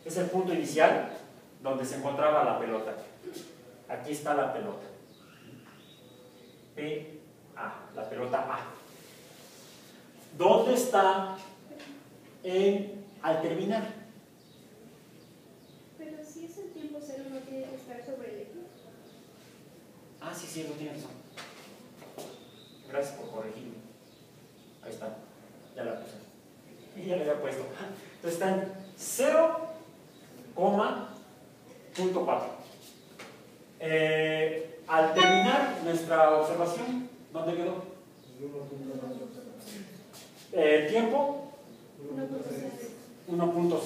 Es el punto inicial donde se encontraba la pelota. Aquí está la pelota. PA, la pelota A. ¿Dónde está al terminar? Pero si es el tiempo cero, no tiene que estar sobre el X. Ah, sí, eso tiene razón. Gracias por corregirme. Ahí está, ya la puse. Y ya le había puesto. Entonces está en 0,4. Al terminar nuestra observación, ¿dónde quedó? Tiempo 1.6. 1, 2,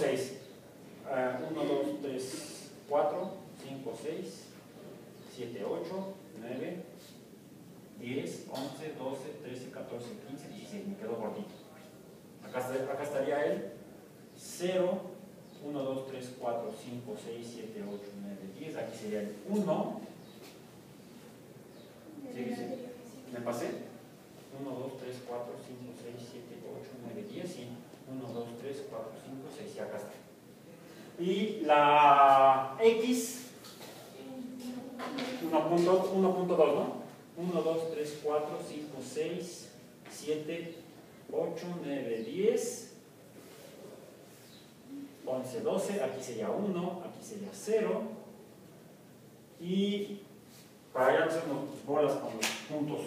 3, 4, 5, 6, 7, 8, 9, 10, 11, 12, 13, 14, 15, 16. Me quedó cortito. Acá estaría el 0, 1, 2, 3, 4, 5, 6, 7, 8, 9, 10. Aquí sería el 1. ¿Sí? ¿Me pasé? 1, 2, 3, 4, 5, 6, 7, 8, 9, 10. Sí. 1, 2, 3, 4, 5, 6. Y acá está. Y la X, 1.2, ¿no? 1, 2, 3, 4, 5, 6, 7, 8, 9, 10, 11, 12, aquí sería 1, aquí sería 0, y para ya hacernos bolas con los puntos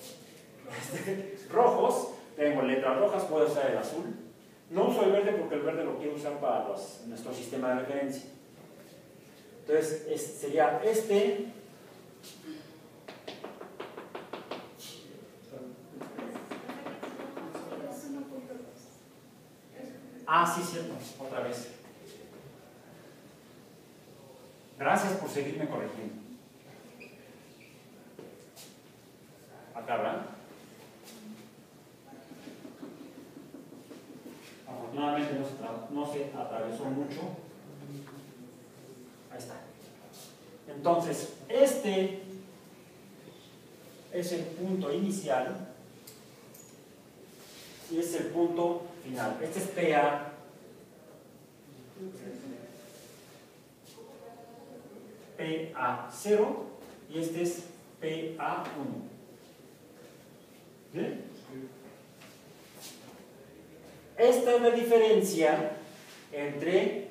rojos, tengo letras rojas, puedo usar el azul. No uso el verde porque el verde lo quiero usar para nuestro sistema de referencia. Entonces sería este. Ah, sí, cierto, otra vez. Gracias por seguirme corrigiendo. Acá, ¿verdad? Afortunadamente no se atravesó mucho. Ahí está. Entonces, este es el punto inicial y es el punto final. Este es PA. PA0 y este es PA1. ¿Bien? Esta es la diferencia entre,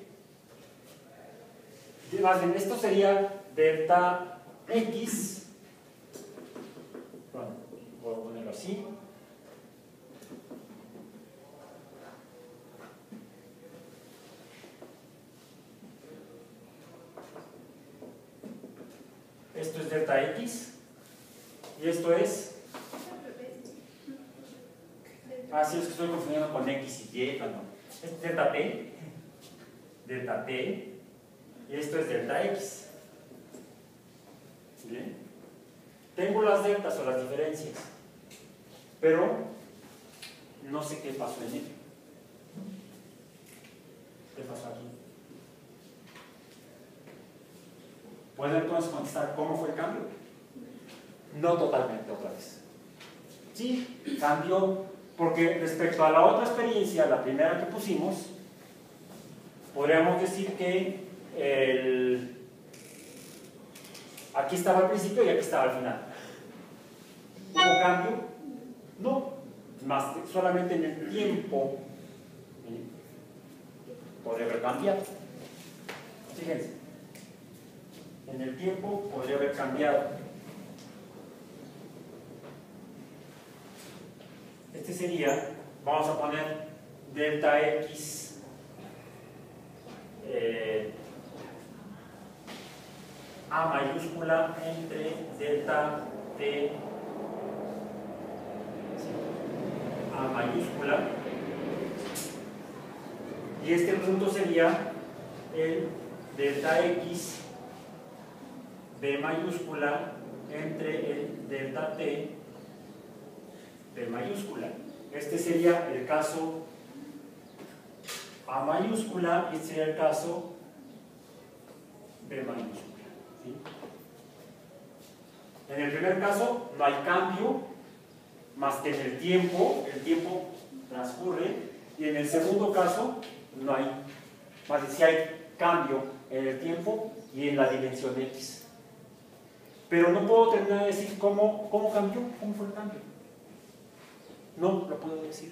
más bien, esto sería delta X, bueno, voy a ponerlo así. Esto es delta X y esto es... Ah, sí, es que estoy confundiendo con X y Y. No. Este es delta T, y esto es delta X. ¿Bien? Tengo las deltas o las diferencias, pero no sé qué pasó en él. ¿Qué pasó aquí? ¿Pueden entonces contestar cómo fue el cambio? No totalmente otra vez. Sí, cambió. Porque respecto a la otra experiencia, la primera que pusimos, podríamos decir que aquí estaba al principio y aquí estaba al final. ¿Hubo cambio? No, más solamente en el tiempo podría haber cambiado. Fíjense, en el tiempo podría haber cambiado. Este sería, vamos a poner delta X A mayúscula entre delta T A mayúscula, y este punto sería el delta X B mayúscula entre el delta T B mayúscula. Este sería el caso A mayúscula y este sería el caso B mayúscula. ¿Sí? En el primer caso no hay cambio más que en el tiempo transcurre, y en el segundo caso no hay, más bien sí hay cambio en el tiempo y en la dimensión X. Pero no puedo terminar de decir cómo cambió, cómo fue el cambio. No lo puedo decir.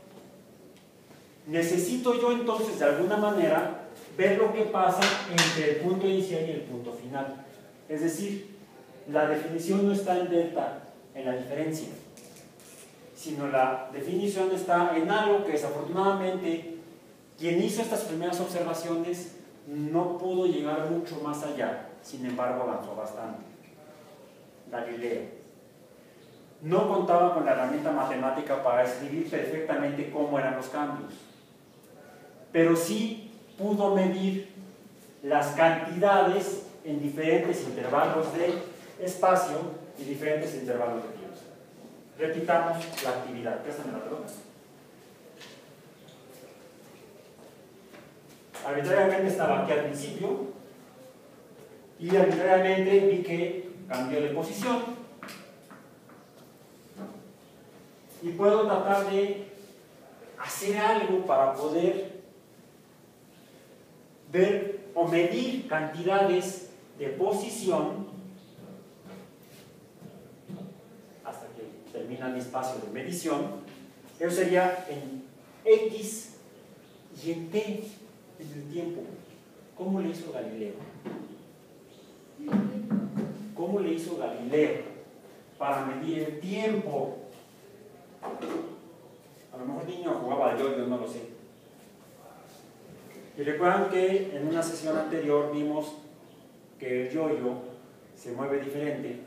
Necesito yo entonces de alguna manera ver lo que pasa entre el punto inicial y el punto final. Es decir, la definición no está en delta, en la diferencia, sino la definición está en algo que desafortunadamente quien hizo estas primeras observaciones no pudo llegar mucho más allá, sin embargo avanzó bastante. Galileo no contaba con la herramienta matemática para escribir perfectamente cómo eran los cambios, pero sí pudo medir las cantidades en diferentes intervalos de espacio y diferentes intervalos de tiempo. Repitamos la actividad. Préstame la pelota. Arbitrariamente estaba aquí al principio y arbitrariamente vi que cambió de posición y puedo tratar de hacer algo para poder ver o medir cantidades de posición hasta que termina mi espacio de medición. Eso sería en X y en T en el tiempo. ¿Cómo le hizo Galileo? ¿Cómo le hizo Galileo para medir el tiempo? A lo mejor el niño jugaba al yo-yo, no lo sé. Y recuerdan que en una sesión anterior vimos que el yo-yo se mueve diferente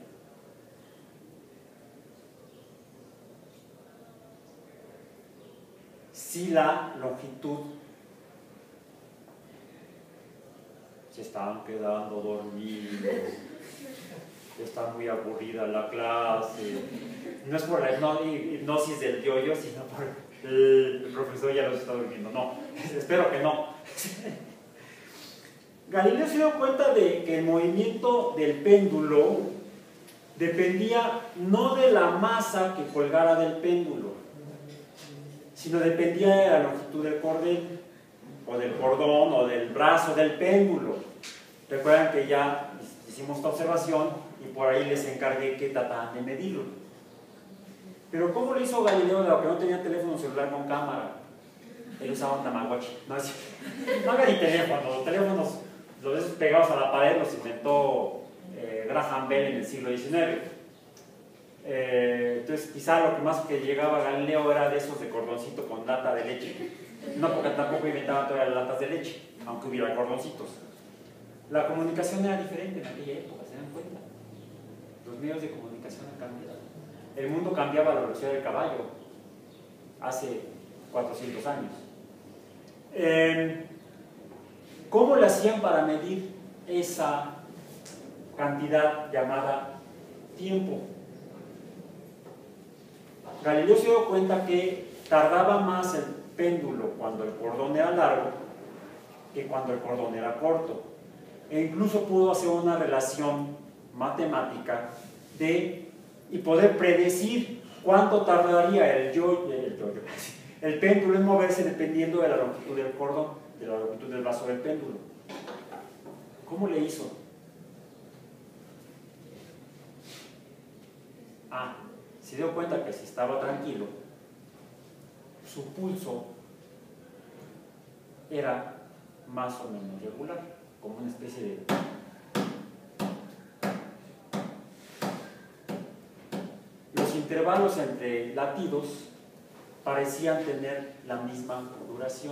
si la longitud se están quedando dormidos, está muy aburrida la clase. No es por la hipnosis del yo-yo, sino por el profesor ya los está durmiendo. No, espero que no. Galileo se dio cuenta de que el movimiento del péndulo dependía no de la masa que colgara del péndulo, sino dependía de la longitud del cordel, o del cordón, o del brazo del péndulo. Recuerdan que ya hicimos esta observación y por ahí les encargué que trataban de medirlo. Pero ¿cómo lo hizo Galileo, dado que no tenía teléfono celular con cámara? Él usaba un Tamagotchi. No había ni teléfonos los de esos pegados a la pared los inventó Graham Bell en el siglo XIX. Entonces quizá lo que más que llegaba a Galileo era de esos de cordoncito con lata de leche. No, porque tampoco inventaban todavía las latas de leche, aunque hubiera cordoncitos. La comunicación era diferente en aquella época, ¿se dan cuenta? Los medios de comunicación han cambiado. El mundo cambiaba a la velocidad del caballo hace 400 años. ¿Cómo le hacían para medir esa cantidad llamada tiempo? Galileo se dio cuenta que tardaba más el péndulo cuando el cordón era largo que cuando el cordón era corto. E incluso pudo hacer una relación matemática y poder predecir cuánto tardaría el péndulo en moverse dependiendo de la longitud del cordón, de la longitud del brazo del péndulo. ¿Cómo le hizo? Se dio cuenta que si estaba tranquilo, su pulso era más o menos regular, como una especie de... Los intervalos entre latidos parecían tener la misma duración.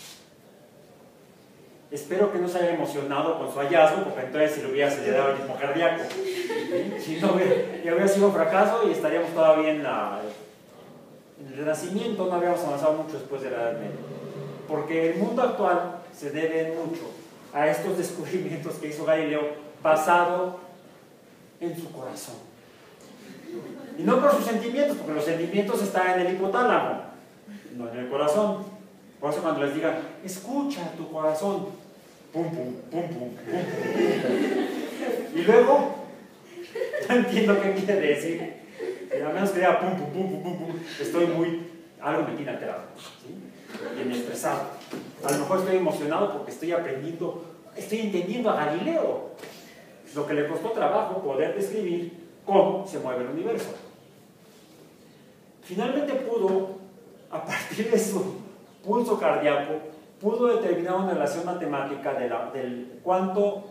Espero que no se haya emocionado con su hallazgo, porque entonces se le hubiera acelerado el ritmo cardíaco. Si no, ya hubiera sido un fracaso y estaríamos todavía en el Renacimiento, no habíamos avanzado mucho después de la Edad Media. Porque el mundo actual se debe mucho a estos descubrimientos que hizo Galileo basado en su corazón. Y no por sus sentimientos, porque los sentimientos están en el hipotálamo, no en el corazón. Por eso cuando les digan, escucha tu corazón, pum, pum, pum, pum, pum, pum. Y luego, no entiendo qué quiere decir. A menos que diga pum, pum, pum, pum, pum, pum, algo me tiene alterado, ¿sí? Bien estresado. A lo mejor estoy emocionado porque estoy aprendiendo estoy entendiendo a Galileo. Lo que le costó trabajo poder describir cómo se mueve el universo. Finalmente pudo, a partir de su pulso cardíaco, pudo determinar una relación matemática del cuánto,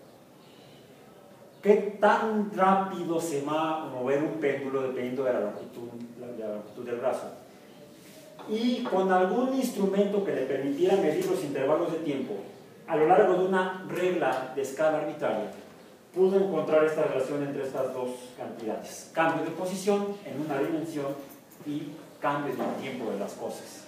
qué tan rápido se va a mover un péndulo dependiendo de la longitud del brazo. Y con algún instrumento que le permitiera medir los intervalos de tiempo a lo largo de una regla de escala arbitraria, pudo encontrar esta relación entre estas dos cantidades: cambio de posición en una dimensión y cambio del tiempo de las cosas.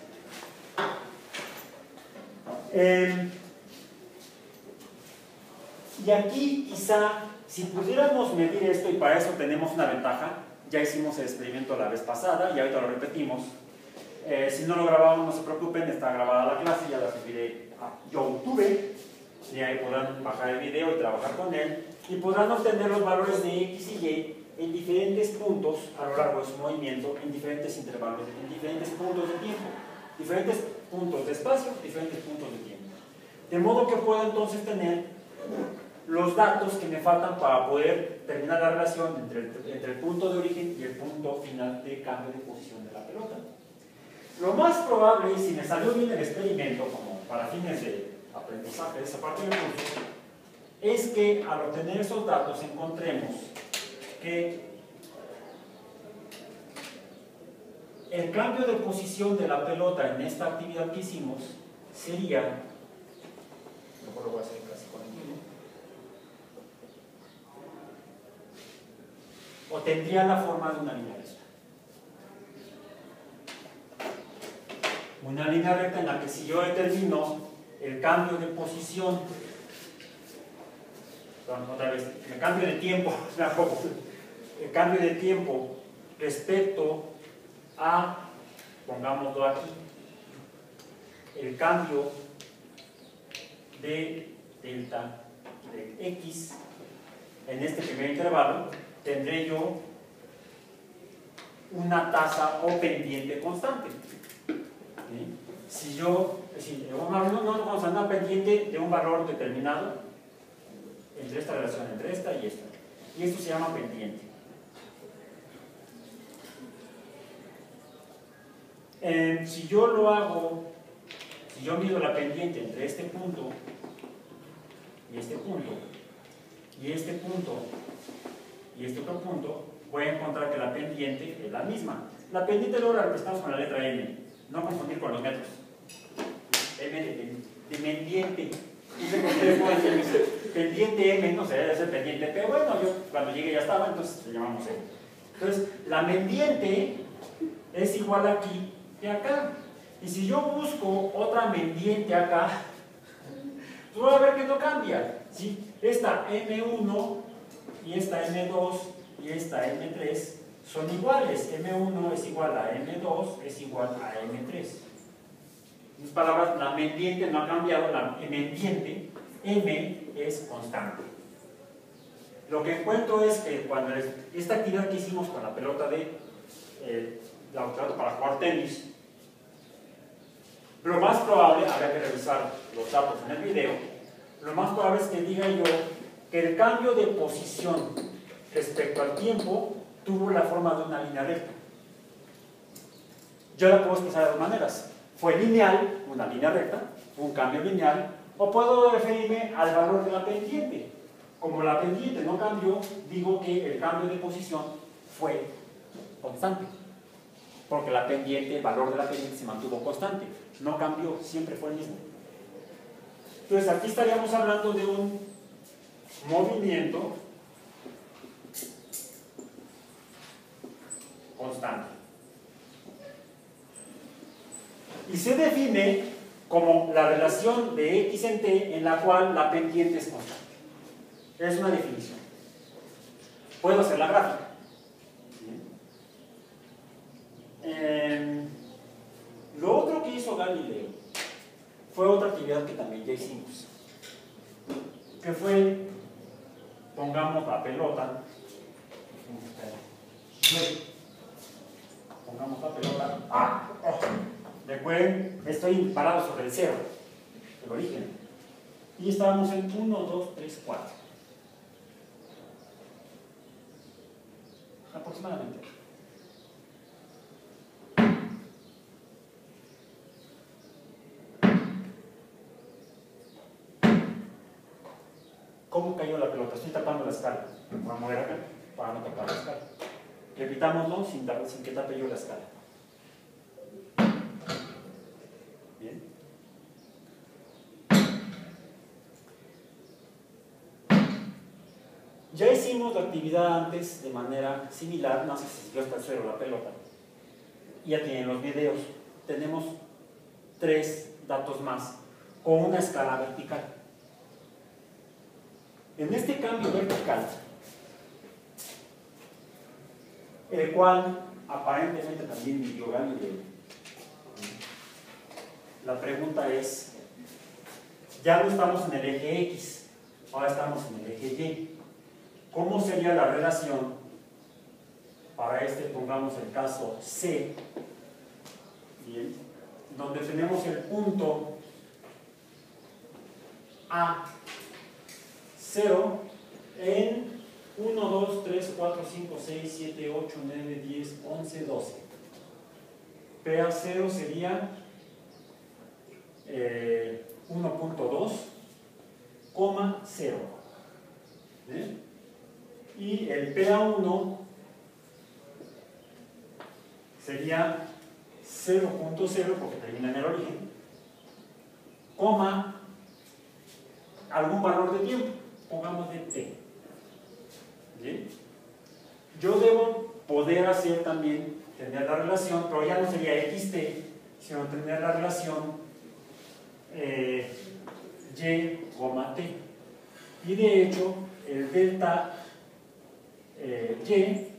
Y aquí quizá, si pudiéramos medir esto, y para eso tenemos una ventaja, ya hicimos el experimento la vez pasada y ahorita lo repetimos. Si no lo grabamos, no se preocupen, está grabada la clase, ya la subiré a YouTube, y ahí podrán bajar el video y trabajar con él, y podrán obtener los valores de X y Y en diferentes puntos a lo largo de su movimiento, en diferentes intervalos, en diferentes puntos de tiempo, diferentes puntos de espacio, diferentes puntos de tiempo. De modo que puedo entonces tener los datos que me faltan para poder terminar la relación entre el punto de origen y el punto final de cambio de posición de la pelota. Lo más probable, si me salió bien el experimento, como para fines de aprendizaje de esa parte del curso, es que al obtener esos datos encontremos que el cambio de posición de la pelota en esta actividad que hicimos sería, mejor lo voy a hacer casi con el mismo, o tendría la forma de una línea recta. Una línea recta en la que, si yo determino el cambio de posición, otra vez, el cambio de tiempo, el cambio de tiempo respecto a, pongámoslo aquí, el cambio de delta de X en este primer intervalo, tendré yo una tasa o pendiente constante. ¿Sí? Si yo, no vamos a una pendiente de un valor determinado entre esta relación, entre esta y esta, y esto se llama pendiente. Si yo lo hago, si yo mido la pendiente entre este punto y este punto, y este punto y este otro punto, voy a encontrar que la pendiente es la misma. La pendiente luego la representamos con la letra M, no confundir con los metros. M de pendiente. Pendiente M, no sé, debe ser pendiente P. Bueno, yo cuando llegué ya estaba, entonces le llamamos M. Entonces, la pendiente es igual aquí que acá. Y si yo busco otra pendiente acá, pues voy a ver que no cambia. ¿Sí? Esta M1 y esta M2 y esta M3 son iguales. M1 es igual a M2 es igual a M3. En otras palabras, la pendiente no ha cambiado, la pendiente M es constante. Lo que encuentro es que cuando esta actividad que hicimos con la pelota la pelota para jugar tenis, lo más probable, habría que revisar los datos en el video, lo más probable es que diga yo que el cambio de posición respecto al tiempo tuvo la forma de una línea recta. Yo la puedo expresar de dos maneras. Fue lineal, una línea recta, un cambio lineal, o puedo referirme al valor de la pendiente. Como la pendiente no cambió, digo que el cambio de posición fue constante. Porque la pendiente, el valor de la pendiente se mantuvo constante. No cambió, siempre fue el mismo. Entonces aquí estaríamos hablando de un movimiento constante. Y se define como la relación de X en T en la cual la pendiente es constante. Es una definición. Puedo hacer la gráfica. Lo otro que hizo Galileo fue otra actividad que también ya hicimos, que fue, pongamos la pelota, recuerden, estoy parado sobre el cero, el origen, Y estábamos en 1, 2, 3, 4. Aproximadamente. ¿Cómo cayó la pelota? Estoy tapando la escala. Voy a mover acá para no tapar la escala. Repitámoslo sin que tape yo la escala. Bien. Ya hicimos la actividad antes de manera similar, no sé si siguió hasta el suelo la pelota. Ya tienen los videos. Tenemos 3 datos más con una escala vertical. En este cambio vertical, el cual aparentemente también midió Galileo, la pregunta es, ya no estamos en el eje X, ahora estamos en el eje Y. ¿Cómo sería la relación para este, pongamos el caso C, bien, donde tenemos el punto A 0 en 1, 2, 3, 4, 5, 6, 7, 8, 9, 10, 11, 12. PA0 sería 1.2, 0. ¿Eh? Y el PA1 sería 0.0 porque termina en el origen, coma algún valor de tiempo, pongamos de t. ¿Bien? Yo debo poder hacer también, tener la relación, pero ya no sería xt, sino tener la relación y, t. Y de hecho, el delta y,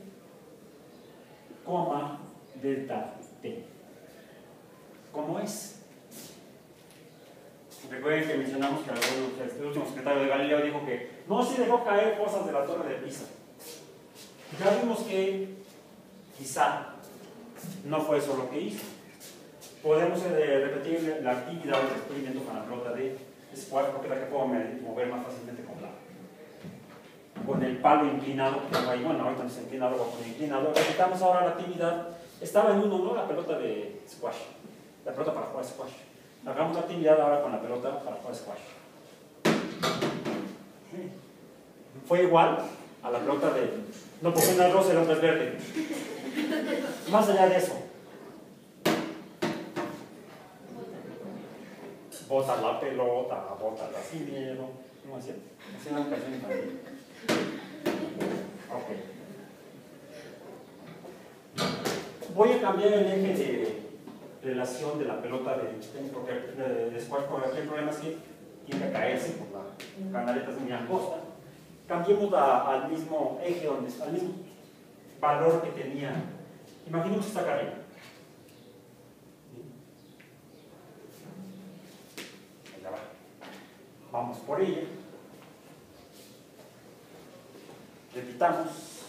delta t. ¿Cómo es? Recuerden que mencionamos que el último secretario de Galileo dijo que no se dejó caer cosas de la torre de Pisa. Ya vimos que quizá no fue eso lo que hizo. Podemos repetir la actividad del experimento con la pelota de squash, porque es la que puedo mover más fácilmente con el palo inclinado que tengo ahí. Bueno, ahorita no está inclinado, voy a poner inclinado. Repitamos ahora la actividad. Estaba en 1, ¿no? La pelota de squash. La pelota para jugar squash. Hagamos la actividad ahora con la pelota para jugar squash. Fue igual a la pelota de... No, porque una es rosa y la otra es verde. Más allá de eso. Bota la pelota, bótala sin miedo. ¿Cómo hacía? Hacía una canción también. Ok. Voy a cambiar el eje de relación de la pelota de squash, porque aquí el problema es que tiende a caerse por la canaleta es muy angosta. Cambiemos al mismo eje, al mismo valor que tenía. Imaginemos que está acá arriba. Allá va. Vamos por ella. Repitamos.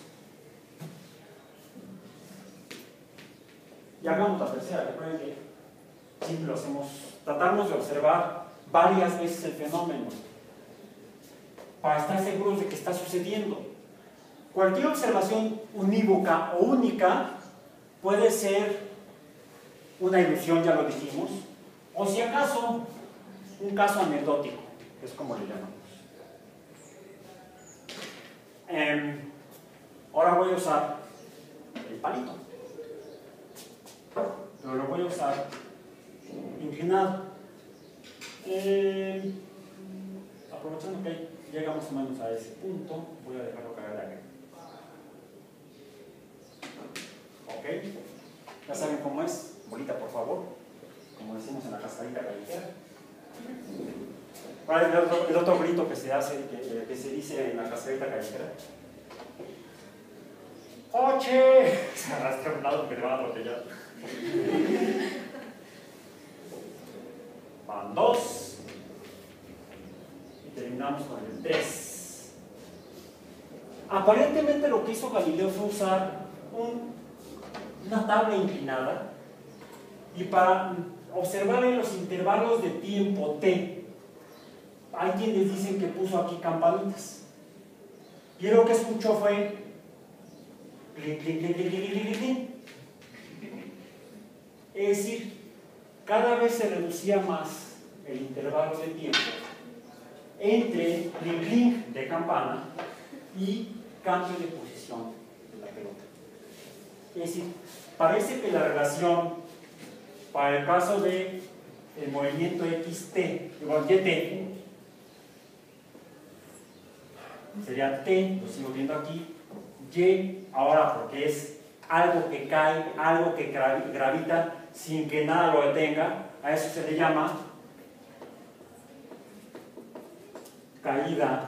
Y hagamos la tercera. Recuerden que siempre lo hacemos. Tratamos de observar varias veces el fenómeno para estar seguros de que está sucediendo. Cualquier observación unívoca o única puede ser una ilusión, ya lo dijimos, o si acaso un caso anecdótico, que es como le llamamos. Ahora voy a usar el palito, pero lo voy a usar inclinado. Aprovechando que llegamos más o menos a ese punto, voy a dejarlo caer aquí. Ok, ya saben cómo es. Bolita, por favor, como decimos en la cascarita callejera. ¿Cuál es el otro grito que se hace, que se dice en la cascarita callejera? ¡Oche! Se arrastra a un lado que te van a atropellar. Van 2 y terminamos con el 3. Aparentemente lo que hizo Galileo fue usar una tabla inclinada y para observar en los intervalos de tiempo t hay quienes dicen que puso aquí campanitas. Y lo que escuchó fue clic, clic, clic, clic, clic, clic, clic. Es decir, cada vez se reducía más el intervalo de tiempo entre clic, clic de campana y cambio de posición de la pelota. Es decir, parece que la relación para el caso de el movimiento XT, igual YT, sería T, lo sigo viendo aquí, Y, ahora porque es algo que cae, algo que gravita sin que nada lo detenga, a eso se le llama caída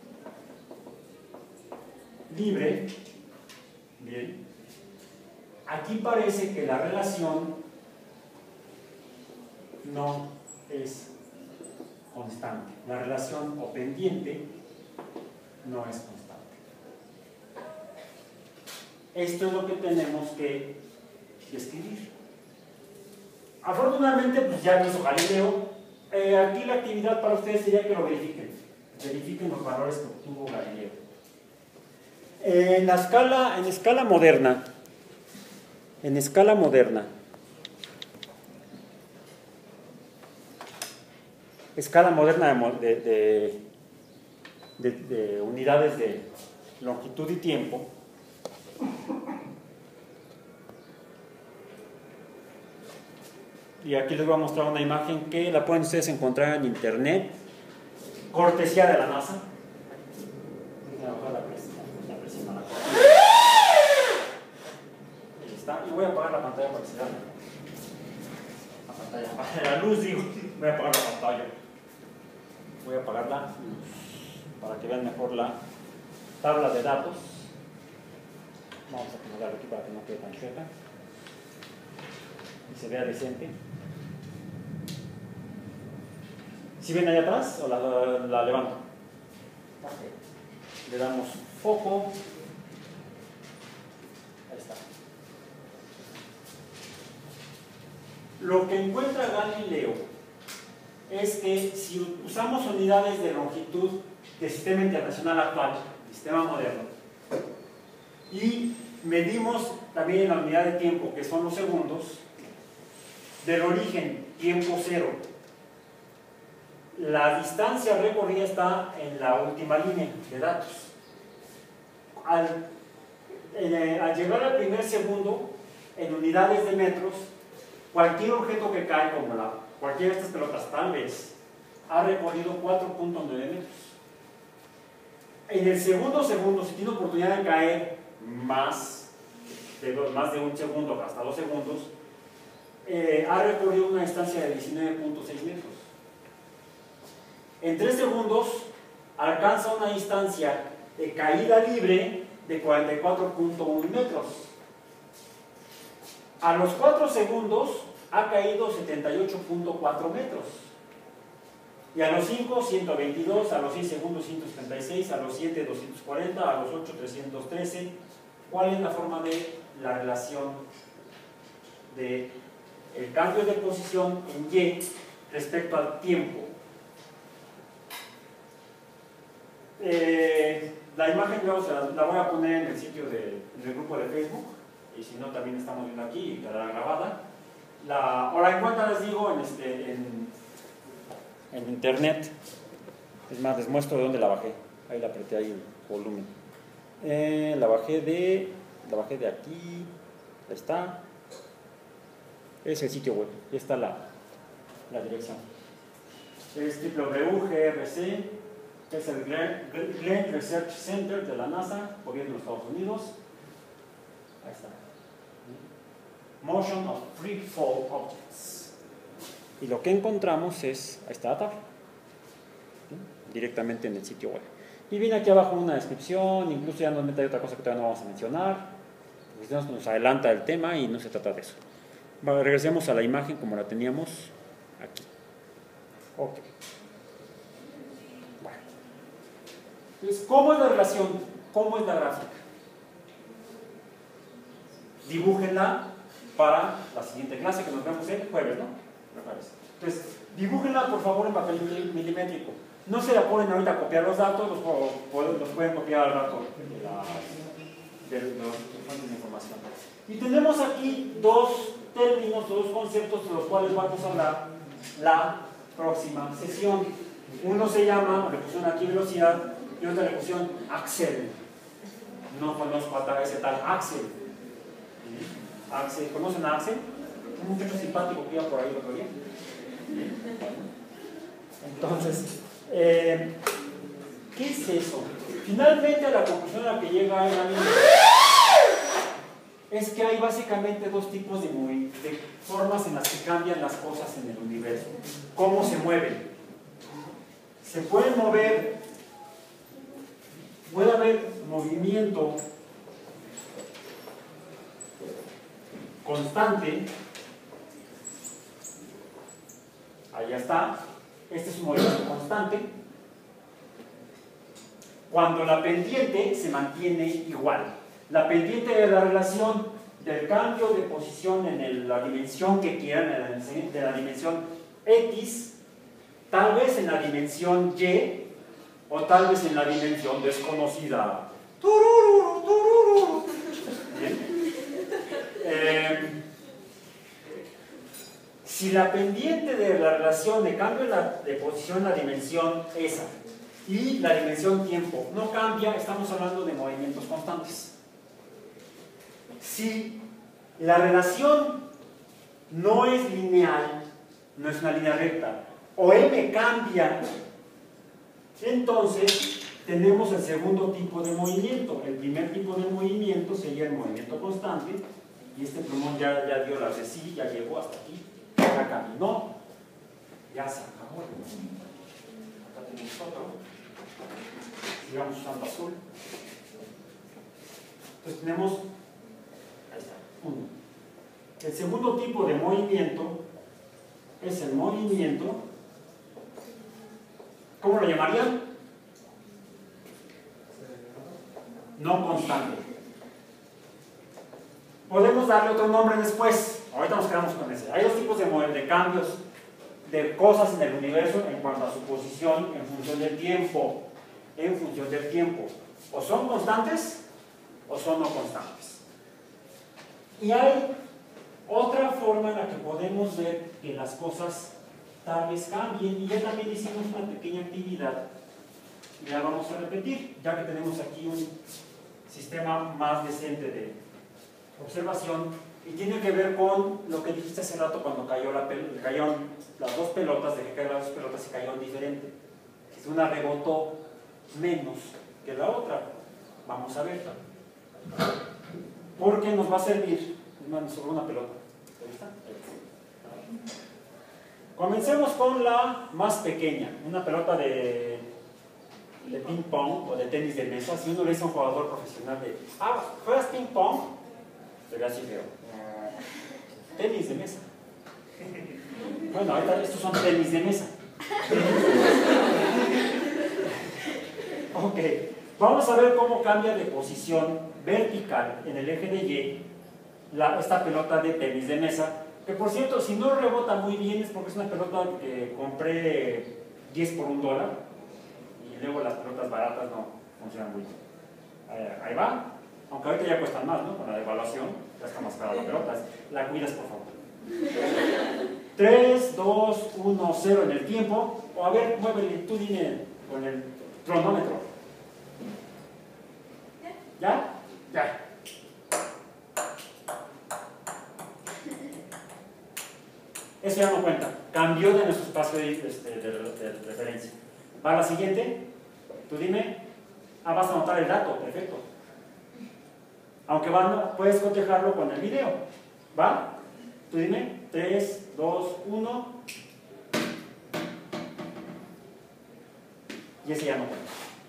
libre. Bien. Aquí parece que la relación no es constante. La relación o pendiente no es constante. Esto es lo que tenemos que describir. Afortunadamente, pues ya lo hizo Galileo. Aquí la actividad para ustedes sería que lo verifiquen. Verifiquen los valores que obtuvo Galileo. En escala moderna, de unidades de longitud y tiempo, y aquí les voy a mostrar una imagen que la pueden ustedes encontrar en internet, cortesía de la NASA. Ahí está, y voy a apagar la pantalla para que se vea la luz, digo, voy a apagar la pantalla. Voy a apagar la luz para que vean mejor la tabla de datos. Vamos a acomodarlo aquí para que no quede tan chueca y se vea decente. ¿Sí ven allá atrás o la levanto? Okay. Le damos foco. Ahí está. Lo que encuentra Galileo es que si usamos unidades de longitud del sistema internacional actual, sistema moderno, y medimos también la unidad de tiempo, que son los segundos, del origen, tiempo cero, la distancia recorrida está en la última línea de datos. Al llegar al primer segundo, en unidades de metros, cualquier objeto que cae, como cualquiera de estas pelotas tal vez, ha recorrido 4.9 metros. En el segundo, si tiene oportunidad de caer más de un segundo, hasta 2 segundos, ha recorrido una distancia de 19.6 metros. En 3 segundos alcanza una distancia de caída libre de 44.1 metros. A los 4 segundos ha caído 78.4 metros. Y a los 5, 122, a los 6 segundos, 176, a los 7, 240, a los 8, 313. ¿Cuál es la forma de la relación del cambio de posición en Y respecto al tiempo? La imagen la voy a poner en el sitio del grupo de Facebook, y si no también estamos viendo aquí y quedará grabada. Ahora en cuanto les digo en internet, es más, les muestro de dónde la bajé. Ahí la apreté ahí el volumen. La bajé de aquí. Ahí está. Es el sitio web. Ahí está la dirección. Es www.grc, que es el Glenn Research Center de la NASA, gobierno de los Estados Unidos. Ahí está. Motion of Free Fall Objects. Y lo que encontramos es, ahí está la tabla, directamente en el sitio web. Y viene aquí abajo una descripción, incluso ya nos mete otra cosa que todavía no vamos a mencionar, porque nos adelanta el tema y no se trata de eso. Bueno, regresemos a la imagen como la teníamos aquí. Ok. Bueno. Entonces, ¿cómo es la relación? ¿Cómo es la gráfica? Dibújenla para la siguiente clase que nos vemos el jueves, ¿no? Entonces, dibújenla por favor en papel milimétrico. No se le ponen ahorita a copiar los datos, los pueden copiar al rato de las fuentes de información. Y tenemos aquí dos términos, dos conceptos de los cuales vamos a hablar la próxima sesión. Uno se llama, le pusieron aquí velocidad, y otra le pusieron Axel. No conozco a ese tal Axel. Axel, ¿conocen a Axel? Un muchacho simpático que iba por ahí el otro día. Entonces, ¿qué es eso? Finalmente la conclusión a la que llega alguien es que hay básicamente dos tipos de formas en las que cambian las cosas en el universo. ¿Cómo se mueven? Se pueden mover, puede haber movimiento constante. Ahí está. Este es un movimiento constante. Cuando la pendiente se mantiene igual. La pendiente es la relación del cambio de posición en la dimensión que quieran, de la dimensión X, tal vez en la dimensión Y, o tal vez en la dimensión desconocida. Si la pendiente de la relación de cambio de posición en la dimensión esa y la dimensión tiempo no cambia, estamos hablando de movimientos constantes. Si la relación no es lineal, no es una línea recta, o m cambia, entonces tenemos el segundo tipo de movimiento. El primer tipo de movimiento sería el movimiento constante, y este plumón ya dio las de sí, ya llegó hasta aquí, ya caminó, ya se acabó. Acá tenemos otro. Sigamos usando azul. Entonces tenemos, ahí está, uno. El segundo tipo de movimiento es el movimiento, ¿cómo lo llamarían? No constante. Podemos darle otro nombre después. Ahorita nos quedamos con ese. Hay dos tipos de cambios de cosas en el universo en cuanto a su posición en función del tiempo. En función del tiempo. O son constantes o son no constantes. Y hay otra forma en la que podemos ver que las cosas tal vez cambien, y ya también hicimos una pequeña actividad y la vamos a repetir, ya que tenemos aquí un sistema más decente de observación, y tiene que ver con lo que dijiste hace rato cuando cayeron las dos pelotas, de que cayeron las dos pelotas y cayeron diferente. Si una rebotó menos que la otra, vamos a ver, porque nos va a servir sobre una pelota. ¿Ahí está? Comencemos con la más pequeña, una pelota de ping pong o de tenis de mesa. Si uno le dice a un jugador profesional ¿juegas ping pong? Sería así feo. Tenis de mesa. Bueno, ahorita estos son tenis de mesa. Ok, vamos a ver cómo cambia de posición vertical en el eje de Y esta pelota de tenis de mesa, que por cierto, si no rebota muy bien es porque es una pelota que compré 10 por $1, y luego las pelotas baratas no funcionan muy bien. Ahí va, aunque ahorita ya cuestan más, ¿no? Con la devaluación ya está más cara la pelota. La cuidas, por favor. 3, 2, 1, 0 en el tiempo. O a ver, muévele, tú dime con el cronómetro. ¿Ya? Ya. Eso ya no cuenta, cambió de nuestro espacio de referencia. ¿Va a la siguiente? Tú dime. Vas a anotar el dato, perfecto. Aunque puedes cotejarlo con el video. ¿Va? Tú dime. 3, 2, 1. Y ese ya no cuenta.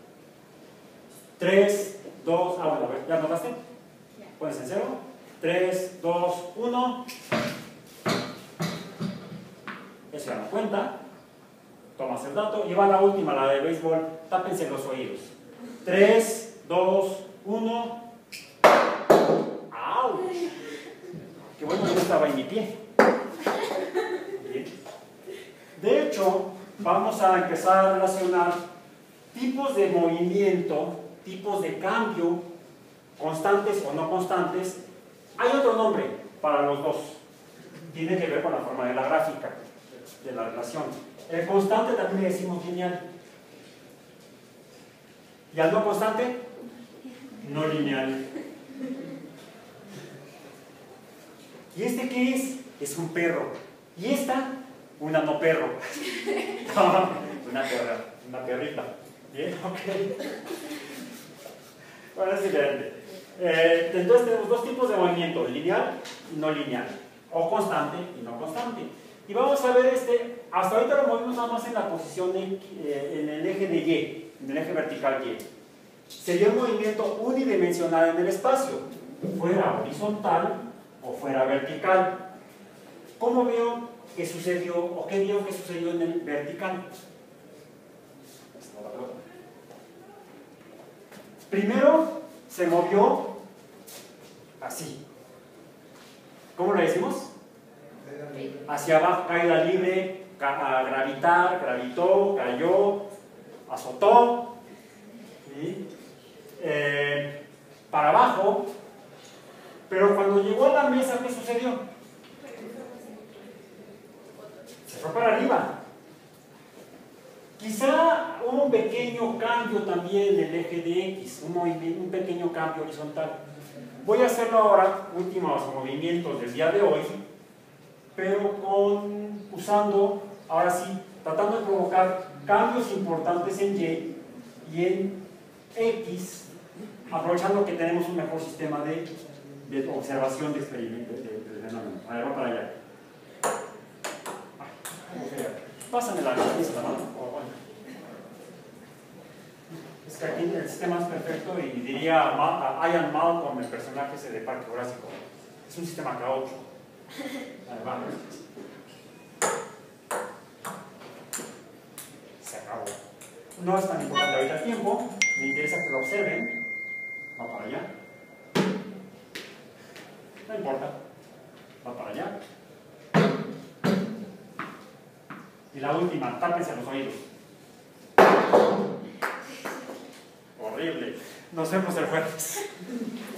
3, 2, bueno, a ver, ¿ya anotaste? Pones en 0. 3, 2, 1. Eso ya no cuenta. Tomas el dato. Y va la última, la de béisbol. Tápense los oídos. 3, 2, 1. ¡Au! Qué bueno que no estaba en mi pie. Bien. De hecho, vamos a empezar a relacionar tipos de movimiento, tipos de cambio, constantes o no constantes. Hay otro nombre para los dos. Tiene que ver con la forma de la gráfica, de la relación. El constante también le decimos lineal. ¿Y al no constante? No lineal. ¿Y este qué es? Es un perro. ¿Y esta? Una no perro. Una perra, una perrita. ¿Bien? Ok. Bueno, es diferente. Entonces tenemos dos tipos de movimiento, lineal y no lineal. O constante y no constante. Y vamos a ver hasta ahorita lo movimos nada más en la posición en el eje de Y, en el eje vertical Y. Sería un movimiento unidimensional en el espacio, fuera horizontal o fuera vertical. ¿Cómo veo que sucedió o qué veo que sucedió en el vertical? Primero se movió así. ¿Cómo lo decimos? Hacia abajo, caída libre, a gravitar, gravitó, cayó, azotó. ¿Sí? Para abajo. Pero cuando llegó a la mesa, ¿qué sucedió? Se fue para arriba. Quizá hubo un pequeño cambio también en el eje de X, un pequeño cambio horizontal. Voy a hacerlo ahora, últimos movimientos del día de hoy, pero usando, ahora sí, tratando de provocar cambios importantes en Y y en X, aprovechando que tenemos un mejor sistema de observación de experimentos, de fenómenos. A ver, va para allá. Pásame la lista, ¿no? Es que aquí el sistema es perfecto y diría a Ian Malcolm, el personaje ese de Parque Jurásico, es un sistema caótico. Vamos. Se acabó. No es tan importante ahorita el tiempo, me interesa que lo observen. Va para allá. No importa. Va para allá. Y la última, tápense los oídos. Horrible. Nos vemos el jueves.